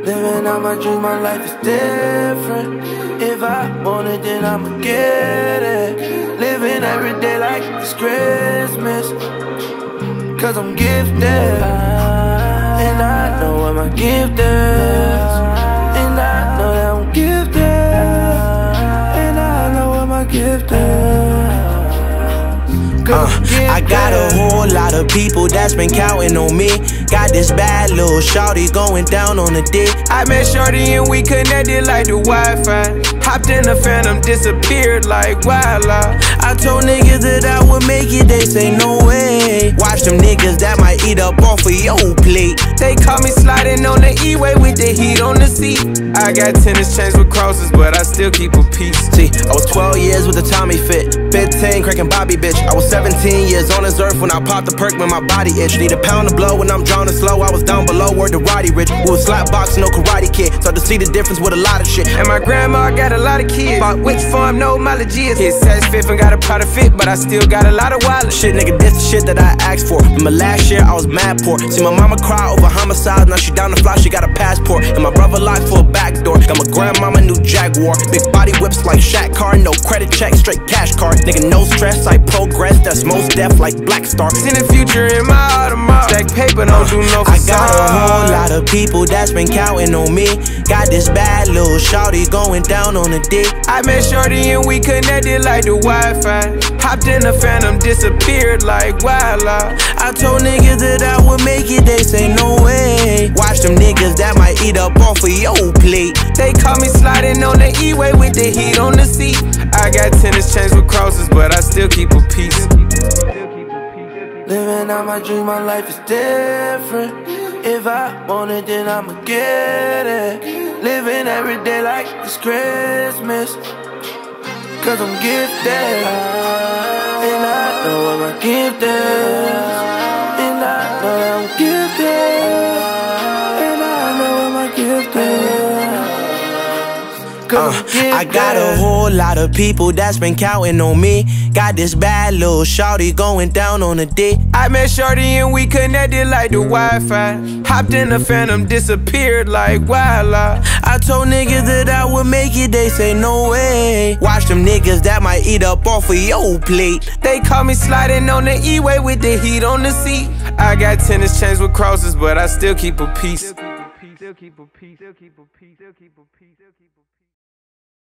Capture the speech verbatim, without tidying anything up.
Living out my dreams, my life is different. If I want it, then I'ma get it. Living every day like it's Christmas, cause I'm gifted, and I know what my gift is. And I know that I'm gifted, and I know what my gift is. Uh, I got a whole lot of people that's been counting on me. Got this bad little shawty going down on the dick. I met shorty and we connected like the Wi-Fi. Hopped in the Phantom, disappeared like wildlife. I told niggas that I would make it, they say no way. Watch them niggas that might eat up off of your plate. They caught me sliding on the E-way with the heat on the seat. I got tennis chains with crosses, but I still keep a piece. See, I was twelve years with a Tommy fit, fifteen cracking Bobby bitch. I was seventeen years on this earth when I popped the perk when my body itch. Need a pound of blow when I'm drowning slow. I was down below, word to Roddy Rich. We was slap boxing, no karate kid. Start to see the difference with a lot of shit. And my grandma got a lot of kids. Bought which farm, no mileage is. His says fifth and got a pot of fit, but I still got a lot of wallet. Shit, nigga, this the shit that I asked for. Remember last year, I was mad poor. See my mama cry over homicide, now she down the fly, she got a passport. And my brother locked for a back door. Got my grandmama new Jaguar. Big body whips like Shaq car, no credit check, straight cash card. Nigga, no stress, I progress, that's most deaf like Black Star. Seen the future in my Audemars. Stack paper, don't do no facade. I got a whole lot of people that's been counting on me. Got this bad little shawty going down on the dick. I met shorty and we connected like the Wi-Fi. Hopped in the Phantom, disappeared like wildlife. I told niggas that I would make it, they say no way. Watch them niggas that might eat up off of your plate. They caught me sliding on the E-way with the heat on the seat. I got tennis chains with crosses, but I still keep a piece. Living out my dreams, my life is different. If I want it, then I'ma get it. Living every day like it's Christmas, cause I'm gifted, and I know what my gift is. And I know that I'm gifted, and I know what my gift is. Uh, I got a whole lot of people that's been counting on me. Got this bad little shawty going down on the dick. I met shorty and we connected like the Wi-Fi. Hopped in the Phantom, disappeared like wildlife. I told niggas that I would make it, they say no way. Watch them niggas that might eat up off of your plate. They caught me sliding on the E-way with the heat on the seat. I got tennis chains with crosses, but I still keep a piece. Still keep a piece. Still keep a piece. Still keep a piece. Still keep a piece.